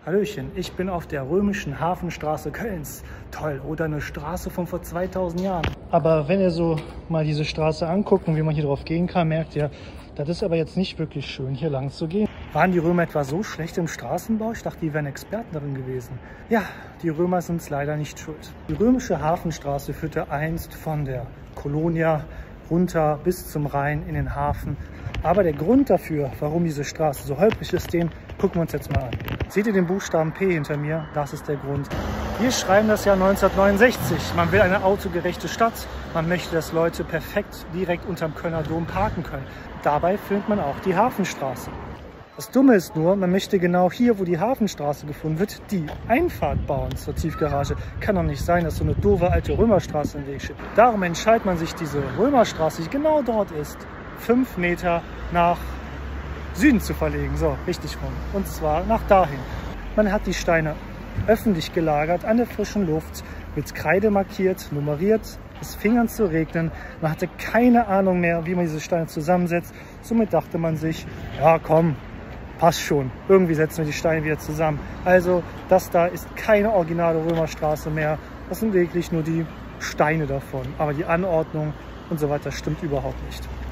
Hallöchen, ich bin auf der römischen Hafenstraße Kölns. Toll, oder eine Straße von vor 2000 Jahren. Aber wenn ihr so mal diese Straße anguckt und wie man hier drauf gehen kann, merkt ihr, das ist aber jetzt nicht wirklich schön, hier lang zu gehen. Waren die Römer etwa so schlecht im Straßenbau? Ich dachte, die wären Experten darin gewesen. Ja, die Römer sind es leider nicht schuld. Die römische Hafenstraße führte einst von der Colonia runter bis zum Rhein in den Hafen. Aber der Grund dafür, warum diese Straße so holprig ist, den gucken wir uns jetzt mal an. Seht ihr den Buchstaben P hinter mir? Das ist der Grund. Wir schreiben das Jahr 1969. Man will eine autogerechte Stadt. Man möchte, dass Leute perfekt direkt unterm Kölner Dom parken können. Dabei filmt man auch die Hafenstraße. Das Dumme ist nur, man möchte genau hier, wo die Hafenstraße gefunden wird, die Einfahrt bauen zur Tiefgarage. Kann doch nicht sein, dass so eine doofe alte Römerstraße im Weg steht. Darum entscheidet man sich, diese Römerstraße, die genau dort ist, 5 Meter nach Süden zu verlegen. So, richtig rum. Und zwar nach dahin. Man hat die Steine öffentlich gelagert, an der frischen Luft, mit Kreide markiert, nummeriert. Es fing an zu regnen. Man hatte keine Ahnung mehr, wie man diese Steine zusammensetzt. Somit dachte man sich, ja komm, passt schon. Irgendwie setzen wir die Steine wieder zusammen. Also das da ist keine originale Römerstraße mehr. Das sind wirklich nur die Steine davon. Aber die Anordnung und so weiter stimmt überhaupt nicht.